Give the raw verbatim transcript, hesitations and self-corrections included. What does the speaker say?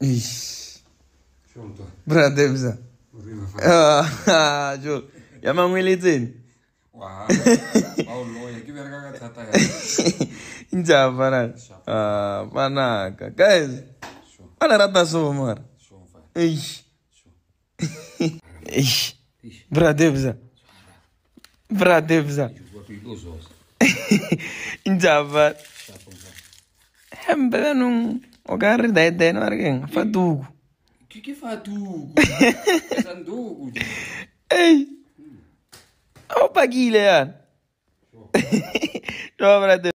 Ixi. Shonto. Brother msa. Ah, jo. Yamangweletseni. Wow. Wow, loya ke bereka ka thata ya. Njaba na. Ah, panaka. Guys. Ana rata so mar. Eish. Eish. Brother msa. Brother msa. Njaba. Hembe nung ogari dai dai no argen fatugu. Que fatugu? Sandugu. Ei. Au pagile yan. Dobra